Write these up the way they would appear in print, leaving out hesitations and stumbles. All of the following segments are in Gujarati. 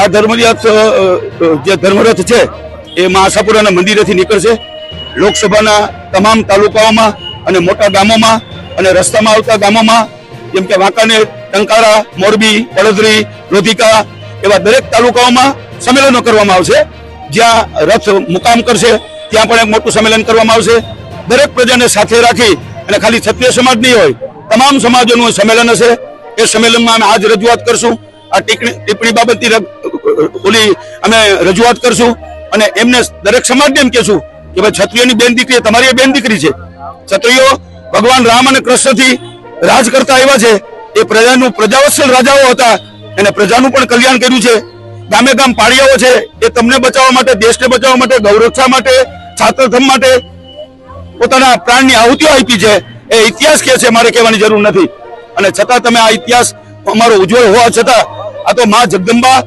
આ ધર્મરથ છે એ મા આશાપુરાના મંદિરેથી નીકળશે। લોકસભાના તમામ તાલુકાઓમાં અને મોટા ગામોમાં અને રસ્તામાં આવતા ગામોમાં જેમ કે વાંકાનેર, ટંકારા, મોરબી, વડોદરી, લોધિકા એવા દરેક તાલુકાઓમાં સંમેલનો કરવામાં આવશે। જ્યાં રથ મુકામ કરશે ત્યાં પણ એક મોટું સંમેલન કરવામાં આવશે। દરેક પ્રજાને સાથે રાખી અને ખાલી ક્ષત્રિય સમાજ નહીં હોય, તમામ સમાજોનું સંમેલન હશે। એ સંમેલનમાં અમે આજ રજૂઆત કરશું। આ ટિપ્પણી બાબતની અમે રજૂઆત કરશું અને એમને દરેક સમાજને એમ કહેશું કે ભાઈ ક્ષત્રિયોની બેન દીકરી તમારી બેન દીકરી છે। ક્ષત્રિયો ભગવાન રામ અને કૃષ્ણથી રાજ કરતા આવ્યા છે। એ પ્રજાનું પ્રજાવત્સલ રાજાઓ હતા અને પ્રજાનું પણ કલ્યાણ કર્યું છે। ગામે ગામ પાળિયાઓ છે એ તમને બચાવવા માટે, દેશને બચાવવા માટે, ગૌરક્ષા માટે, છાત્રધર્મ માટે પોતાના પ્રાણની આહુતિઓ આપી છે। એ ઇતિહાસ કહે છે, મારે કહેવાની જરૂર નથી। અને છતાં તમે આ ઇતિહાસ અમારો ઉજ્જવળ હોવા છતાં આ તો મા જગદંબા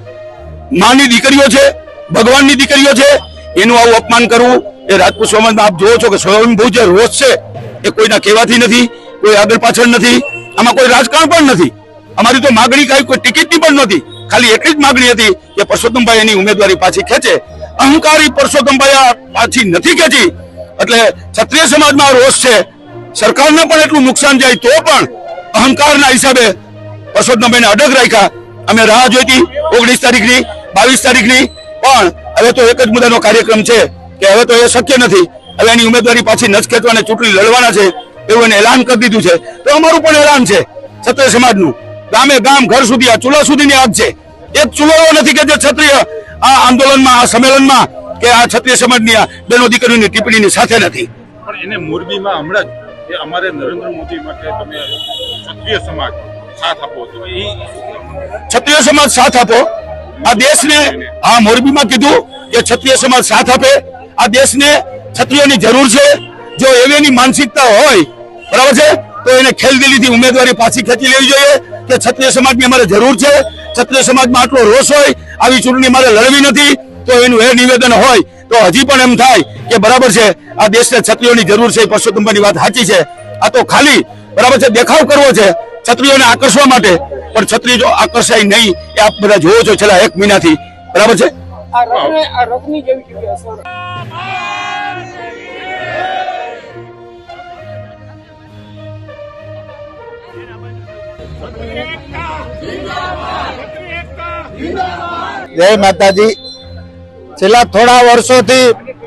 માની દીકરીઓ છે, ભગવાનની દીકરીઓ છે, એનું આવું અપમાન કરવું એ રાજપૂત સમાજમાં આપ જોવો છો કે સ્વયંભૂ જે રોષ છે એ કોઈના કહેવાથી નથી, કોઈ આગળ પાછળ નથી, આમાં કોઈ રાજકારણ પણ નથી। અમારી તો માગણી કોઈ ટિકિટની પણ નહોતી, ખાલી એટલી જ માગણી હતી કે પરસોત્તમભાઈ એની ઉમેદવારી પાછી ખેંચે। અહંકારી પરસોત્તમભાઈ પાછી નથી ખેંચી એટલે ક્ષત્રિય સમાજમાં રોષ છે। સરકારને પણ એટલું નુકસાન જાય તો પણ અહંકારના હિસાબે પરસોત્તમભાઈને અડગ રાખ્યા। અમે રાહ જોઈતી 19 તારીખની, 22 તારીખની, પણ હવે તો એક જ મુદ્દાનો કાર્યક્રમ છે કે હવે તો એ શક્ય નથી। હવે એની ઉમેદવારી પાછી નચ ખેંચવાને ચૂંટણી લડવાના છે એવું એને એલાન કરી દીધું છે। તો અમારું પણ એલાન છે ક્ષત્રિય સમાજનું, ગામે ગામ, ઘર સુધી, આ ચૂલા સુધીની આગ છે। એક ચૂલો નથી કે જે ક્ષત્રિય આ આંદોલનમાં, આ સંમેલનમાં કે આ ક્ષત્રિય સમાજની આ બેનો દીકરીઓની ટિપ્પણીની સાથે નથી। પણ એને મોરબીમાં હમણાં જ અમારે નરેન્દ્ર મોદી માટે તમે ક્ષત્રિય સમાજ સાથ આપો છો, ક્ષત્રિય સમાજ સાથ આપો આ દેશને। આ મોરબીમાં કીધું કે ક્ષત્રિય સમાજ સાથ આપે, આ દેશને ક્ષત્રિયોની જરૂર છે। જો એવી માનસિકતા હોય બરાબર છે તો એને ખેલદિલીથી ઉમેદવારી પાછી ખેંચી લેવી જોઈએ કે ક્ષત્રિય સમાજની અમારે જરૂર છે। ક્ષત્રિય સમાજમાં આટલો રોષ હોય, આવી ચૂંટણી મારે લડવી નથી, તો એનું એ નિવેદન હોય તો હજી પણ એમ થાય કે બરાબર છે આ દેશને ક્ષત્રિયોની જરૂર છે। પરસોત્તમભાઈની વાત સાચી છે। આ તો ખાલી બરાબર છે દેખાવ કરવો છે ક્ષત્રિયોને આકર્ષવા માટે, પણ ક્ષત્રિય જો આકર્ષાય નહીં એ આપ બધા જોવો છો છેલ્લા 1 મહિનાથી બરાબર છે। જય માતાજી। છેલ્લા થોડા વર્ષોથી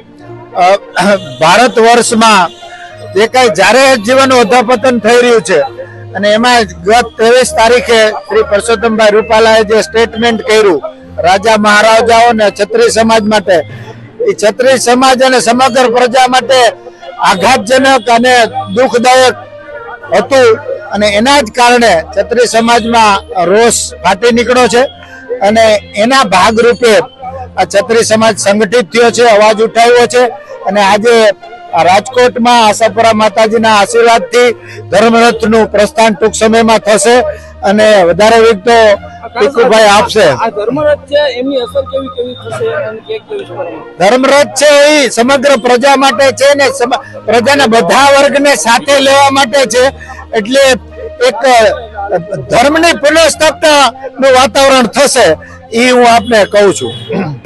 ભારત વર્ષમાં જે કઈ જાહેર જીવન અધપતન થઈ રહ્યું છે અને એમાં ગત 23 તારીખે શ્રી પરસોત્તમભાઈ રૂપાલાએ જે સ્ટેટમેન્ટ કર્યું રાજા મહારાજાઓ અને ક્ષત્રિય સમાજ માટે, એ ક્ષત્રિય સમાજ અને સમગ્ર પ્રજા માટે આઘાતજનક અને દુઃખદાયક હતું અને એના જ કારણે ક્ષત્રિય સમાજમાં રોષ ફાટી નીકળ્યો છે અને એના ભાગરૂપે આ ક્ષત્રિય સમાજ સંગઠિત થયો છે, અવાજ ઉઠાવ્યો છે અને આજે રાજકોટમાં આશાપુરા માતાજીના આશીર્વાદથી ધર્મરથનું પ્રસ્થાન ટૂંક સમયમાં થશે અને વધારે વિગતો ટીકુભાઈ આપશે। ધર્મરથ છે એમની અસર કેવી થશે અને કેવી ધર્મરથ છે એ સમગ્ર પ્રજા માટે છે ને પ્રજાના બધા વર્ગને સાથે લેવા માટે છે, એટલે એક ધર્મની પુનઃસ્થાપનાનું વાતાવરણ થશે એ હું આપને કહું છું।